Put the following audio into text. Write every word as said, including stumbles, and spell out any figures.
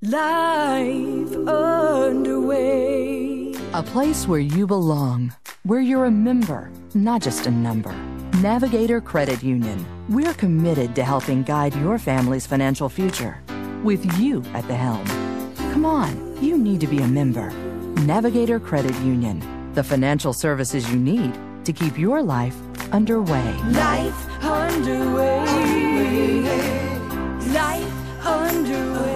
Life underway. A place where you belong, where you're a member, not just a number. Navigator Credit Union. We're committed to helping guide your family's financial future, with you at the helm. Come on, you need to be a member. Navigator Credit Union. The financial services you need to keep your life underway. Life underway. Life underway.